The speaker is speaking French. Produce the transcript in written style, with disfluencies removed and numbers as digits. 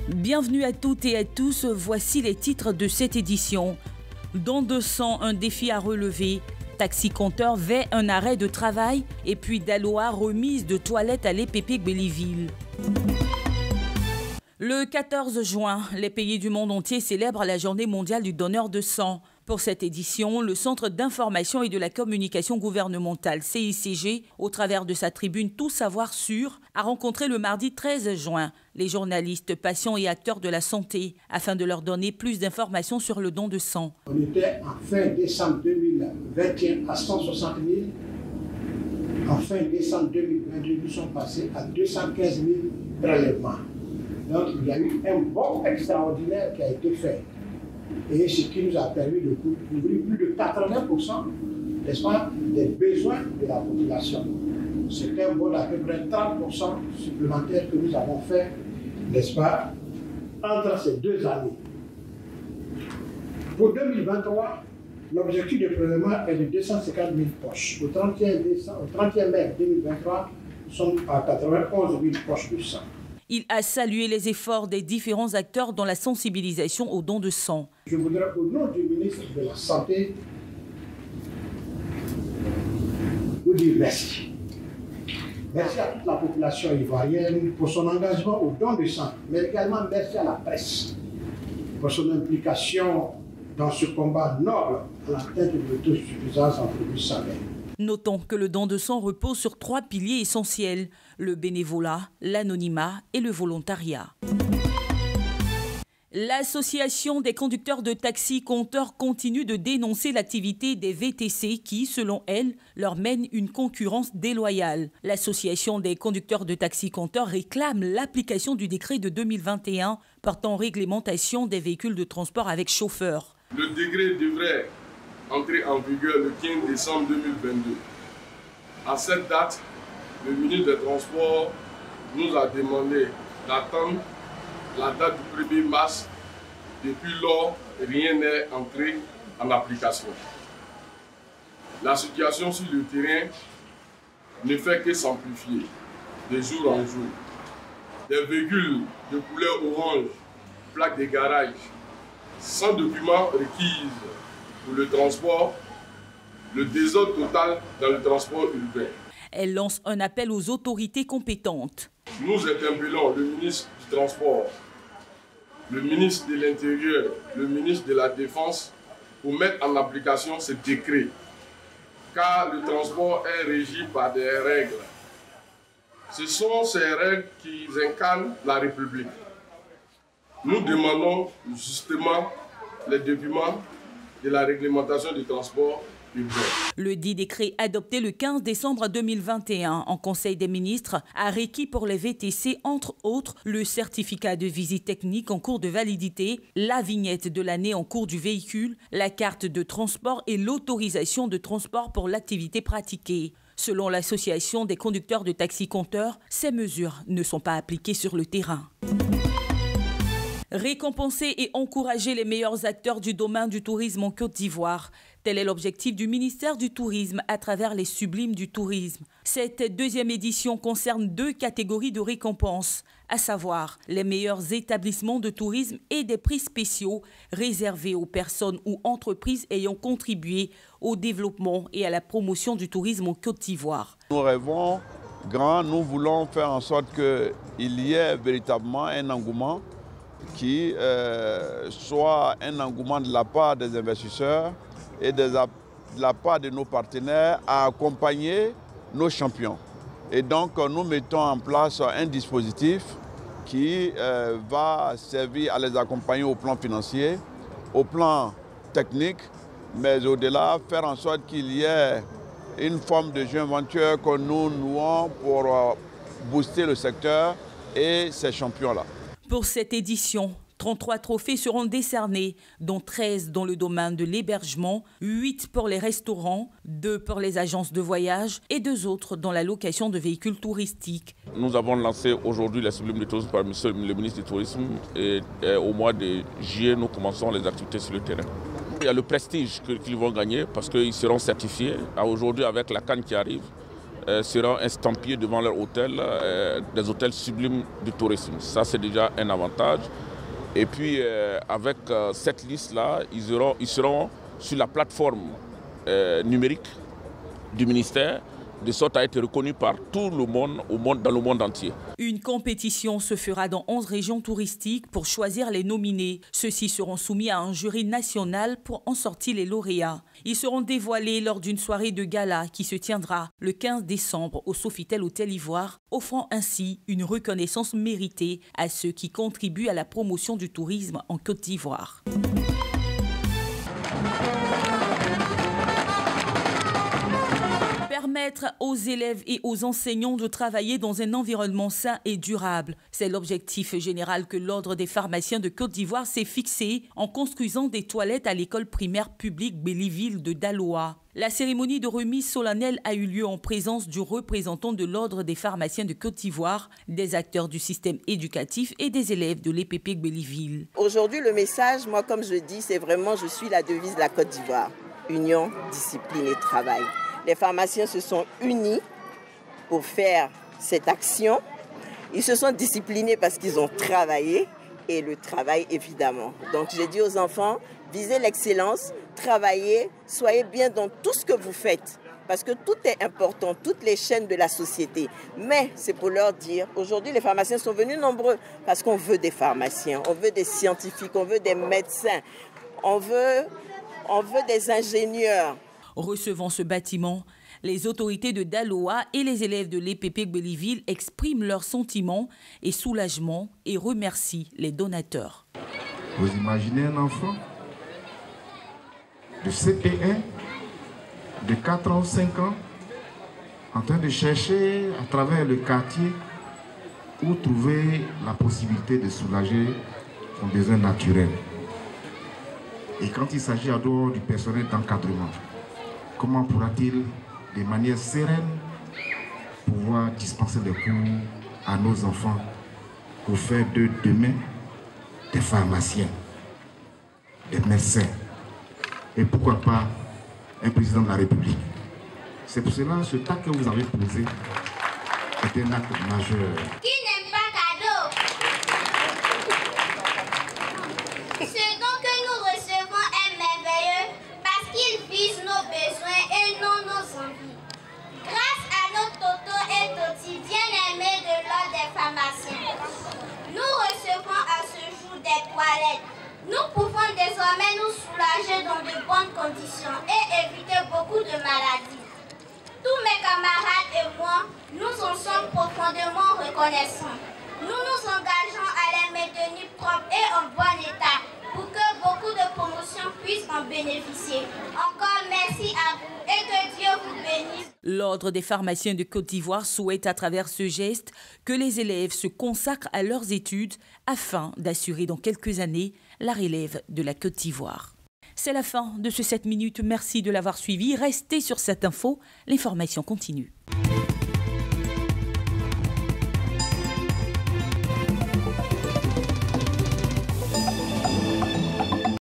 Bienvenue à toutes et à tous, voici les titres de cette édition. Don de sang, un défi à relever. Taxi compteur fait un arrêt de travail et puis Daloa remise de toilettes à l'EPP Béléville. Le 14 juin, les pays du monde entier célèbrent la journée mondiale du donneur de sang. Pour cette édition, le Centre d'information et de la communication gouvernementale CICG, au travers de sa tribune Tout savoir sûr, a rencontré le mardi 13 juin les journalistes, patients et acteurs de la santé afin de leur donner plus d'informations sur le don de sang. On était en fin décembre 2021 à 160 000. En fin décembre 2022, nous sommes passés à 215 000 prélèvements. Donc il y a eu un bond extraordinaire qui a été fait. Et ce qui nous a permis de couvrir plus de 80%, n'est-ce pas, des besoins de la population. C'est un bond d'à peu près 30% supplémentaire que nous avons fait, n'est-ce pas, entre ces deux années. Pour 2023, l'objectif de prélèvement est de 250 000 poches. Au 31 mai 2023, nous sommes à 91 000 poches de sang. Il a salué les efforts des différents acteurs dans la sensibilisation au don de sang. Je voudrais, au nom du ministre de la Santé, vous dire merci. Merci à toute la population ivoirienne pour son engagement au don de sang, mais également merci à la presse pour son implication dans ce combat noble à l'atteinte de l'autosuffisance en produits sanguins. Notons que le don de sang repose sur 3 piliers essentiels, le bénévolat, l'anonymat et le volontariat. L'association des conducteurs de taxi compteurs continue de dénoncer l'activité des VTC qui, selon elle, leur mène une concurrence déloyale. L'association des conducteurs de taxi compteurs réclame l'application du décret de 2021 portant réglementation des véhicules de transport avec chauffeur. Le décret devrait entrer en vigueur le 15 décembre 2022. À cette date, le ministre des Transports nous a demandé d'attendre la date du 1er mars. Depuis lors, rien n'est entré en application. La situation sur le terrain ne fait que s'amplifier de jour en jour. Des véhicules de couleur orange, plaques de garage, sans documents requis pour le transport, le désordre total dans le transport urbain. Elle lance un appel aux autorités compétentes. Nous interpellons le ministre du Transport, le ministre de l'Intérieur, le ministre de la Défense pour mettre en application ce décret. Car le transport est régi par des règles. Ce sont ces règles qui incarnent la République. Nous demandons justement les documents de la réglementation du transport urbain. Le dit décret adopté le 15 décembre 2021 en Conseil des ministres a requis pour les VTC, entre autres, le certificat de visite technique en cours de validité, la vignette de l'année en cours du véhicule, la carte de transport et l'autorisation de transport pour l'activité pratiquée. Selon l'association des conducteurs de taxi compteurs, ces mesures ne sont pas appliquées sur le terrain. Récompenser et encourager les meilleurs acteurs du domaine du tourisme en Côte d'Ivoire. Tel est l'objectif du ministère du Tourisme à travers les Sublimes du Tourisme. Cette deuxième édition concerne 2 catégories de récompenses, à savoir les meilleurs établissements de tourisme et des prix spéciaux réservés aux personnes ou entreprises ayant contribué au développement et à la promotion du tourisme en Côte d'Ivoire. Nous rêvons grand, nous voulons faire en sorte qu'il y ait véritablement un engouement qui soit un engouement de la part des investisseurs et de la part de nos partenaires à accompagner nos champions. Et donc nous mettons en place un dispositif qui va servir à les accompagner au plan financier, au plan technique, mais au-delà, faire en sorte qu'il y ait une forme de joint venture que nous nouons pour booster le secteur et ces champions-là. Pour cette édition, 33 trophées seront décernés, dont 13 dans le domaine de l'hébergement, 8 pour les restaurants, 2 pour les agences de voyage et 2 autres dans la location de véhicules touristiques. Nous avons lancé aujourd'hui la Sublime du Tourisme par le ministre du Tourisme et au mois de juillet, nous commençons les activités sur le terrain. Il y a le prestige qu'ils vont gagner parce qu'ils seront certifiés. Aujourd'hui, avec la CAN qui arrive, seront estampillés devant leur hôtel, des hôtels sublimes du tourisme. Ça, c'est déjà un avantage. Et puis, avec cette liste-là, ils seront sur la plateforme numérique du ministère, de sorte à être reconnus par tout le monde, dans le monde entier. Une compétition se fera dans 11 régions touristiques pour choisir les nominés. Ceux-ci seront soumis à un jury national pour en sortir les lauréats. Ils seront dévoilés lors d'une soirée de gala qui se tiendra le 15 décembre au Sofitel Hôtel Ivoire, offrant ainsi une reconnaissance méritée à ceux qui contribuent à la promotion du tourisme en Côte d'Ivoire. Permettre aux élèves et aux enseignants de travailler dans un environnement sain et durable. C'est l'objectif général que l'Ordre des pharmaciens de Côte d'Ivoire s'est fixé en construisant des toilettes à l'école primaire publique Bélisville de Daloa. La cérémonie de remise solennelle a eu lieu en présence du représentant de l'Ordre des pharmaciens de Côte d'Ivoire, des acteurs du système éducatif et des élèves de l'EPP Bélisville. Aujourd'hui, le message, moi, comme je dis, c'est vraiment « Je suis la devise de la Côte d'Ivoire ». Union, discipline et travail. Les pharmaciens se sont unis pour faire cette action. Ils se sont disciplinés parce qu'ils ont travaillé et le travail évidemment. Donc j'ai dit aux enfants, visez l'excellence, travaillez, soyez bien dans tout ce que vous faites. Parce que tout est important, toutes les chaînes de la société. Mais c'est pour leur dire, aujourd'hui les pharmaciens sont venus nombreux parce qu'on veut des pharmaciens, on veut des scientifiques, on veut des médecins, on veut des ingénieurs. Recevant ce bâtiment, les autorités de Daloa et les élèves de l'EPP Bélisville expriment leurs sentiments et soulagement et remercient les donateurs. Vous imaginez un enfant de CP1, de 4 ans, 5 ans, en train de chercher à travers le quartier où trouver la possibilité de soulager son besoin naturel. Et quand il s'agit à dehors du personnel d'encadrement, comment pourra-t-il, de manière sereine, pouvoir dispenser des cours à nos enfants pour faire de demain des pharmaciens, des médecins et pourquoi pas un président de la République. C'est pour cela que ce acte que vous avez posé est un acte majeur. Qui n'aime pas cadeau? Ce don que nous recevons est merveilleux parce qu'il vise nos besoins et non nos envies. Grâce à nos Toto et Toti bien-aimés de l'ordre des pharmaciens, nous recevons à ce jour des toilettes. Nous pouvons désormais nous soulager dans de bonnes conditions et éviter beaucoup de maladies. Tous mes camarades et moi, nous en sommes profondément reconnaissants. Nous nous engageons à les maintenir propres et en bon état pour que beaucoup de promotions puissent en bénéficier. Encore merci à vous et que Dieu vous bénisse. L'Ordre des pharmaciens de Côte d'Ivoire souhaite à travers ce geste que les élèves se consacrent à leurs études afin d'assurer dans quelques années la relève de la Côte d'Ivoire. C'est la fin de ce 7 minutes. Merci de l'avoir suivi. Restez sur cette info. L'information continue.